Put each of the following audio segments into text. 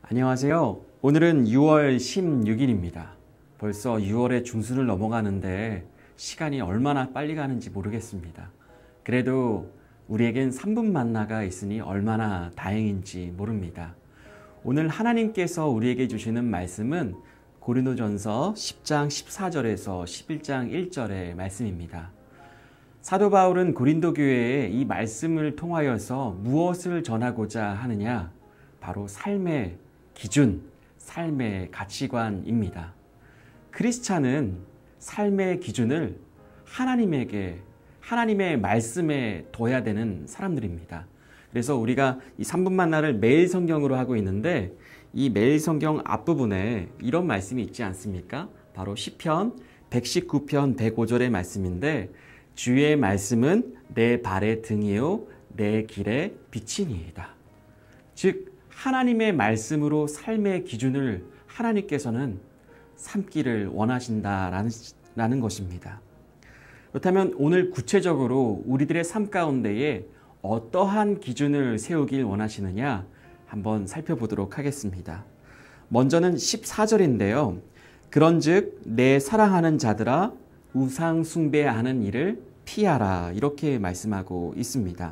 안녕하세요. 오늘은 6월 16일입니다. 벌써 6월의 중순을 넘어가는데 시간이 얼마나 빨리 가는지 모르겠습니다. 그래도 우리에겐 3분 만나가 있으니 얼마나 다행인지 모릅니다. 오늘 하나님께서 우리에게 주시는 말씀은 고린도전서 10장 14절에서 11장 1절의 말씀입니다. 사도 바울은 고린도 교회에 이 말씀을 통하여서 무엇을 전하고자 하느냐? 바로 삶의 기준, 삶의 가치관입니다. 크리스찬은 삶의 기준을 하나님의 말씀에 둬야 되는 사람들입니다. 그래서 우리가 이 3분 만나를 매일 성경으로 하고 있는데 이 매일 성경 앞부분에 이런 말씀이 있지 않습니까? 바로 시편 119편 105절의 말씀인데 주의 말씀은 내 발의 등이요 내 길의 빛이니이다. 즉 하나님의 말씀으로 삶의 기준을 하나님께서는 삼기를 원하신다라는 것입니다. 그렇다면 오늘 구체적으로 우리들의 삶 가운데에 어떠한 기준을 세우길 원하시느냐 한번 살펴보도록 하겠습니다. 먼저는 14절인데요. 그런즉 내 사랑하는 자들아 우상 숭배하는 일을 피하라 이렇게 말씀하고 있습니다.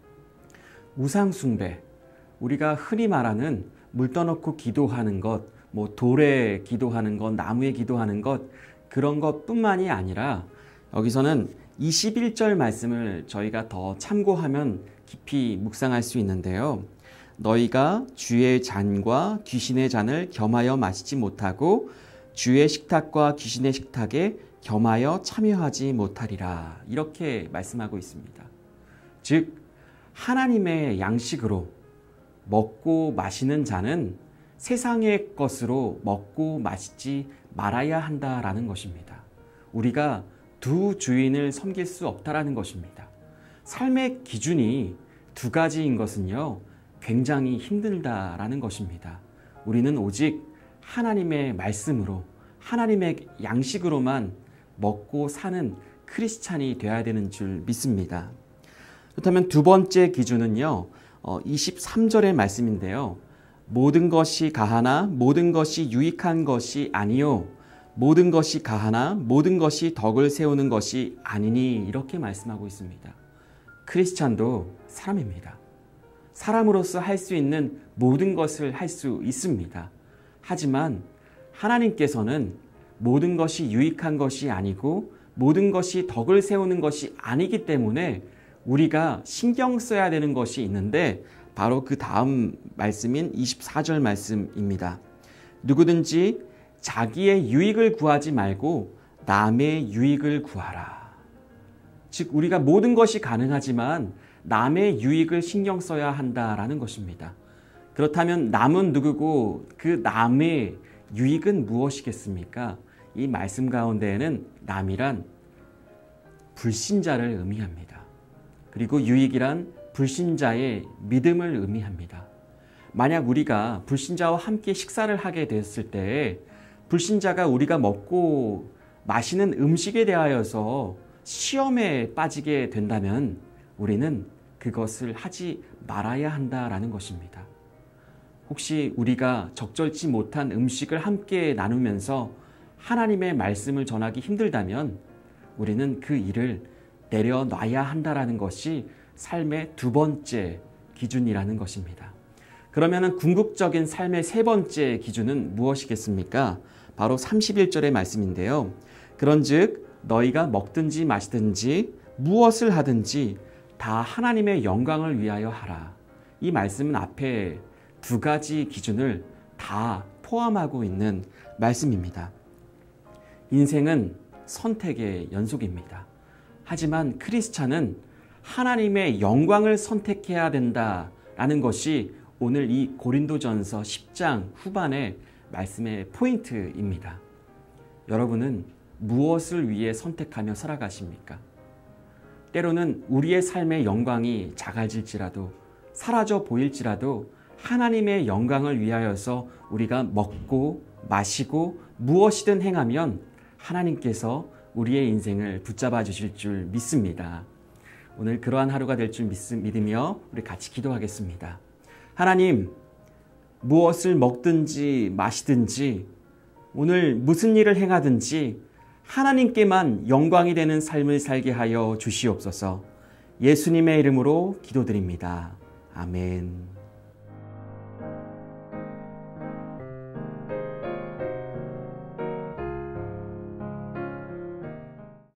우상 숭배, 우리가 흔히 말하는 물 떠넣고 기도하는 것, 돌에 기도하는 것, 나무에 기도하는 것, 그런 것뿐만이 아니라 여기서는 21절 말씀을 저희가 더 참고하면 깊이 묵상할 수 있는데요. 너희가 주의 잔과 귀신의 잔을 겸하여 마시지 못하고 주의 식탁과 귀신의 식탁에 겸하여 참여하지 못하리라 이렇게 말씀하고 있습니다. 즉 하나님의 양식으로 먹고 마시는 자는 세상의 것으로 먹고 마시지 말아야 한다라는 것입니다. 우리가 두 주인을 섬길 수 없다라는 것입니다. 삶의 기준이 두 가지인 것은요, 굉장히 힘들다라는 것입니다. 우리는 오직 하나님의 말씀으로, 하나님의 양식으로만 먹고 사는 크리스찬이 되어야 되는 줄 믿습니다. 그렇다면 두 번째 기준은요, 23절의 말씀인데요. 모든 것이 가하나 모든 것이 유익한 것이 아니요 모든 것이 가하나 모든 것이 덕을 세우는 것이 아니니 이렇게 말씀하고 있습니다. 크리스찬도 사람입니다. 사람으로서 할 수 있는 모든 것을 할 수 있습니다. 하지만 하나님께서는 모든 것이 유익한 것이 아니고 모든 것이 덕을 세우는 것이 아니기 때문에 우리가 신경 써야 되는 것이 있는데 바로 그 다음 말씀인 24절 말씀입니다. 누구든지 자기의 유익을 구하지 말고 남의 유익을 구하라. 즉 우리가 모든 것이 가능하지만 남의 유익을 신경 써야 한다라는 것입니다. 그렇다면 남은 누구고 그 남의 유익은 무엇이겠습니까? 이 말씀 가운데에는 남이란 불신자를 의미합니다. 그리고 유익이란 불신자의 믿음을 의미합니다. 만약 우리가 불신자와 함께 식사를 하게 됐을 때 불신자가 우리가 먹고 마시는 음식에 대하여서 시험에 빠지게 된다면 우리는 그것을 하지 말아야 한다라는 것입니다. 혹시 우리가 적절치 못한 음식을 함께 나누면서 하나님의 말씀을 전하기 힘들다면 우리는 그 일을 내려놔야 한다라는 것이 삶의 두 번째 기준이라는 것입니다. 그러면 궁극적인 삶의 세 번째 기준은 무엇이겠습니까? 바로 31절의 말씀인데요. 그런즉 너희가 먹든지 마시든지 무엇을 하든지 다 하나님의 영광을 위하여 하라. 이 말씀은 앞에 두 가지 기준을 다 포함하고 있는 말씀입니다. 인생은 선택의 연속입니다. 하지만 크리스찬은 하나님의 영광을 선택해야 된다라는 것이 오늘 이 고린도전서 10장 후반의 말씀의 포인트입니다. 여러분은 무엇을 위해 선택하며 살아가십니까? 때로는 우리의 삶의 영광이 작아질지라도 사라져 보일지라도 하나님의 영광을 위하여서 우리가 먹고 마시고 무엇이든 행하면 하나님께서 우리의 인생을 붙잡아 주실 줄 믿습니다. 오늘 그러한 하루가 될 줄 믿으며 우리 같이 기도하겠습니다. 하나님, 무엇을 먹든지 마시든지 오늘 무슨 일을 행하든지 하나님께만 영광이 되는 삶을 살게 하여 주시옵소서. 예수님의 이름으로 기도드립니다. 아멘.